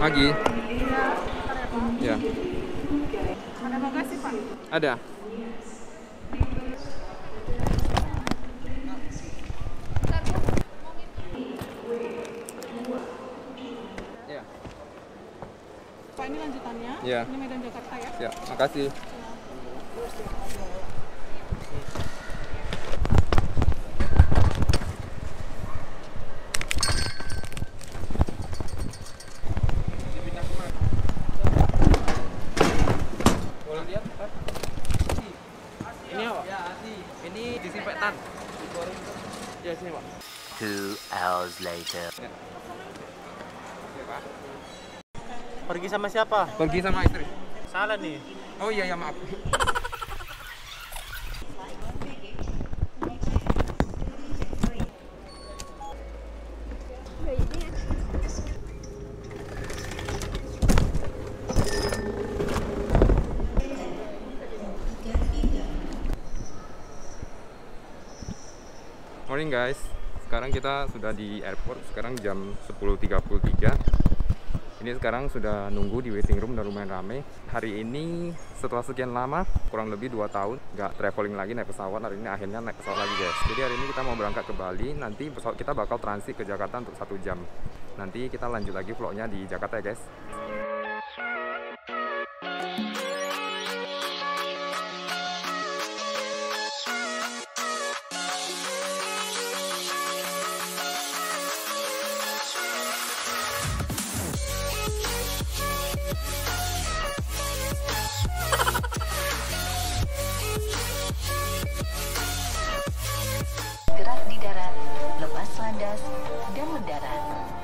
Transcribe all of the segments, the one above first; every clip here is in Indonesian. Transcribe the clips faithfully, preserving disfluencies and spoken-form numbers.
Pagi. Iya, bentar ya Pak. Ya. Ada bagasi Pak? Ada. Ya. Pak, ini lanjutannya. Ya. Ini Medan Jakarta ya. Ya, makasih. Ini apa? Ya, asli. Ini disinfektan. Ya, sini, Pak. Two hours later. Ya. Ya, Pak. Pergi sama siapa? Pergi sama istri. Salah nih. Oh iya, ya maaf. Morning guys, sekarang kita sudah di airport. Sekarang jam sepuluh tiga puluh tiga. Ini sekarang sudah nunggu di waiting room dan lumayan rame. Hari ini setelah sekian lama, kurang lebih dua tahun nggak traveling lagi naik pesawat. Hari ini akhirnya naik pesawat lagi guys. Jadi hari ini kita mau berangkat ke Bali. Nanti pesawat kita bakal transit ke Jakarta untuk satu jam. Nanti kita lanjut lagi vlognya di Jakarta ya guys. Gerak di darat, lepas landas, dan mendarat.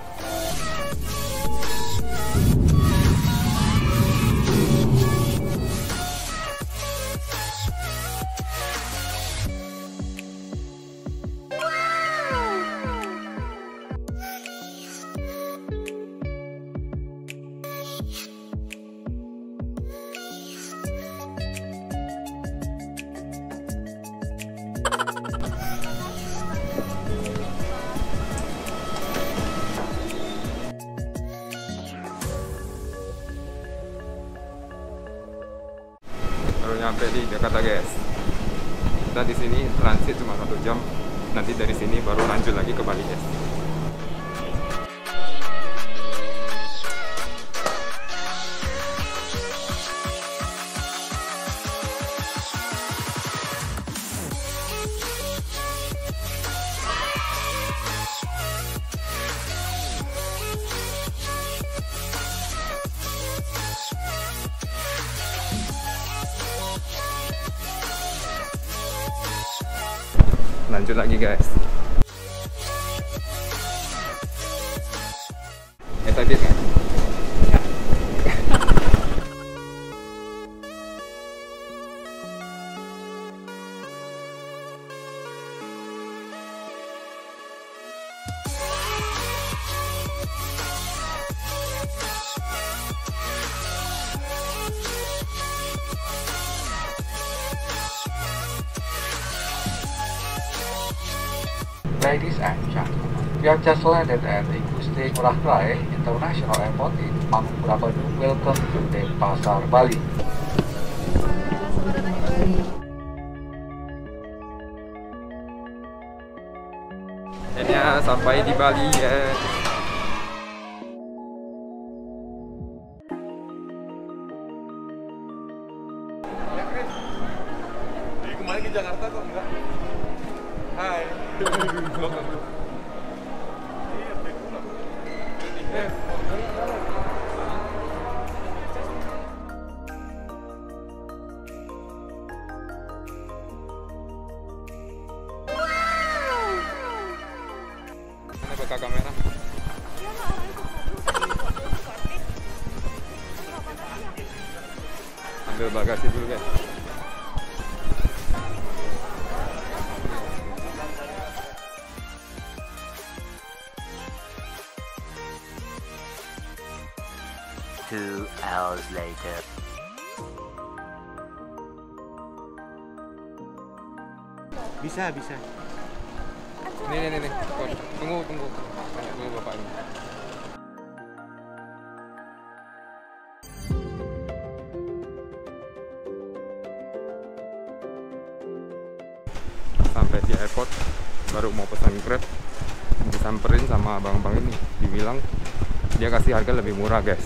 Baru nyampe di Jakarta guys. Kita di sini transit cuma satu jam. Nanti dari sini baru lanjut lagi ke Bali guys. Lanjut lagi guys. Excited kan? Ya. Ladies and gentlemen, we have just landed at Igusti Ngurah Rai International Airport in Mangkuramadu. Welcome to Denpasar, Bali. Akhirnya sampai di Bali ya. Kemarin ke Jakarta kok enggak? Hai. Mana buka kamera? Ambil bagasi dulu guys. Two hours later. Bisa, bisa. Nih, nih, nih, nih. Tunggu, tunggu. Tunggu bapak ini. baru mau pesan Grab, disamperin sama abang-abang ini, dibilang dia kasih harga lebih murah guys.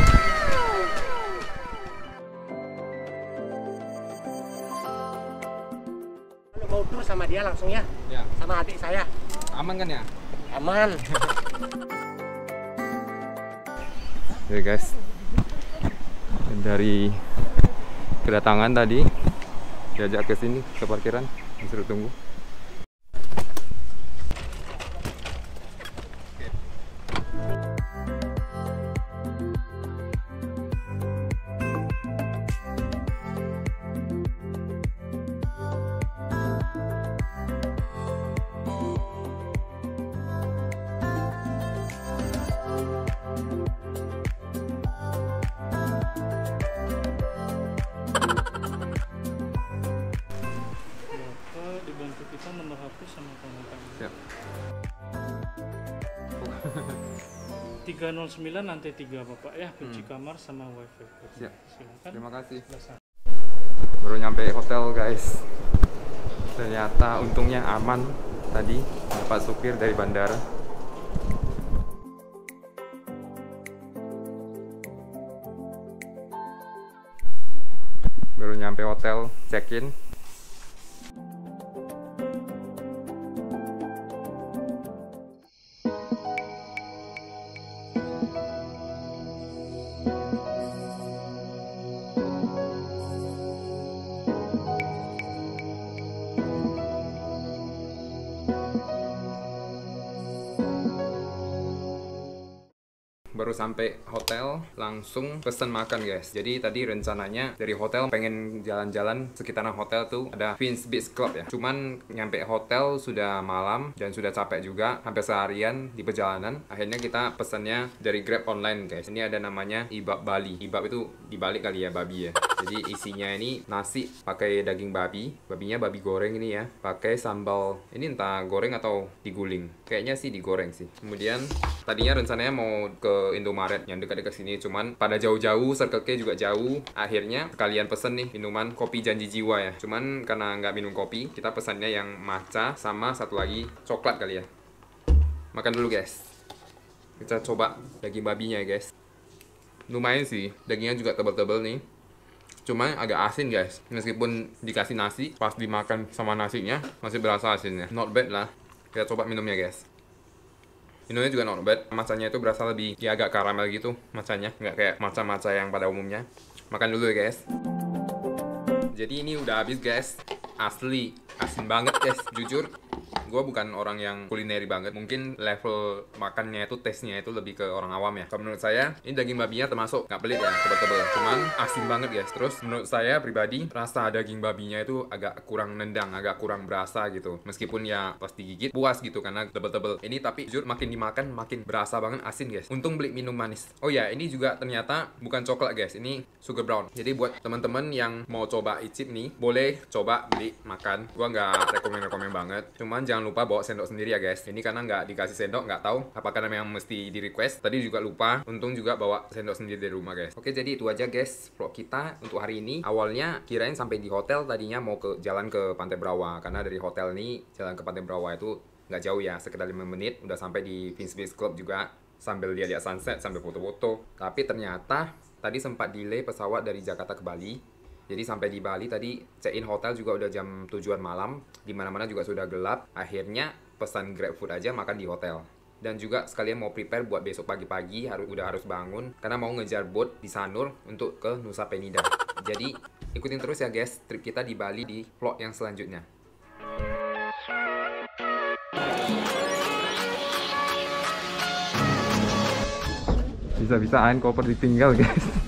Kalau mau tur sama dia langsung ya, Ya, sama adik saya. aman kan ya? Aman. Oke guys, dari kedatangan tadi diajak ke sini ke parkiran, disuruh tunggu. Dibantu kita nomor H P sama kontak. Siap. tiga nol sembilan lantai tiga Bapak ya, kunci hmm. kamar sama wifi. Siap. Silakan. Terima kasih. Biasa. Baru nyampe hotel guys. Ternyata untungnya aman tadi, dapat supir dari bandara. Baru nyampe hotel, check-in. Baru sampai hotel langsung pesen makan guys. Jadi tadi rencananya dari hotel pengen jalan-jalan sekitaran hotel tuh ada Queen's Beach Club ya. Cuman nyampe hotel sudah malam dan sudah capek juga hampir seharian di perjalanan. Akhirnya kita pesannya dari Grab online guys. Ini ada namanya Ibab Bali. Ibab itu dibalik kali ya, babi ya. Jadi isinya ini nasi pakai daging babi. Babinya babi goreng ini ya. Pakai sambal. Ini entah goreng atau diguling. Kayaknya sih digoreng sih. Kemudian tadinya rencananya mau ke Indomaret yang dekat-dekat sini, cuman pada jauh-jauh, Circle K juga jauh. Akhirnya kalian pesen nih minuman kopi janji jiwa ya. Cuman karena nggak minum kopi, kita pesannya yang matcha sama satu lagi coklat kali ya. Makan dulu guys. Kita coba daging babinya ya guys. Lumayan sih, dagingnya juga tebal-tebal nih. Cuma agak asin guys. Meskipun dikasih nasi, pas dimakan sama nasinya masih berasa asinnya. Not bad lah. Kita coba minumnya guys. Minumnya juga not bad. Matchanya itu berasa lebih ya agak karamel gitu matchanya, nggak kayak matcha-matcha yang pada umumnya. Makan dulu ya guys. Jadi ini udah habis guys. Asli asin banget guys, jujur gue bukan orang yang kulineri banget. Mungkin level makannya itu, taste-nya itu lebih ke orang awam ya. Kalau menurut saya, ini daging babinya termasuk nggak pelit ya, tebel-tebel. Cuman asin banget guys. Terus menurut saya pribadi, rasa daging babinya itu agak kurang nendang, agak kurang berasa gitu. Meskipun ya pas digigit puas gitu karena tebel-tebel. Ini tapi jujur makin dimakan makin berasa banget asin guys. Untung beli minum manis. Oh ya, ini juga ternyata bukan coklat guys. Ini sugar brown. Jadi buat teman-teman yang mau coba icip nih, boleh coba beli makan. Gua nggak rekomen-rekomen banget. Cuman jangan lupa bawa sendok sendiri ya guys. Ini karena nggak dikasih sendok, nggak tahu apakah memang mesti di request. Tadi juga lupa. Untung juga bawa sendok sendiri dari rumah guys. Oke, jadi itu aja guys vlog kita untuk hari ini. Awalnya kirain sampai di hotel, tadinya mau ke jalan ke Pantai Brawa, karena dari hotel nih jalan ke Pantai Brawa itu nggak jauh ya, sekitar lima menit udah sampai di Queen's Beach Club juga, sambil lihat-lihat sunset, sambil foto-foto. Tapi ternyata tadi sempat delay pesawat dari Jakarta ke Bali. Jadi sampai di Bali tadi check-in hotel juga udah jam tujuan malam, dimana-mana juga sudah gelap. Akhirnya pesan GrabFood aja makan di hotel. Dan juga sekalian mau prepare buat besok pagi-pagi, harus udah harus bangun karena mau ngejar boat di Sanur untuk ke Nusa Penida. Jadi ikutin terus ya guys trip kita di Bali di vlog yang selanjutnya. Bisa-bisaan koper ditinggal guys.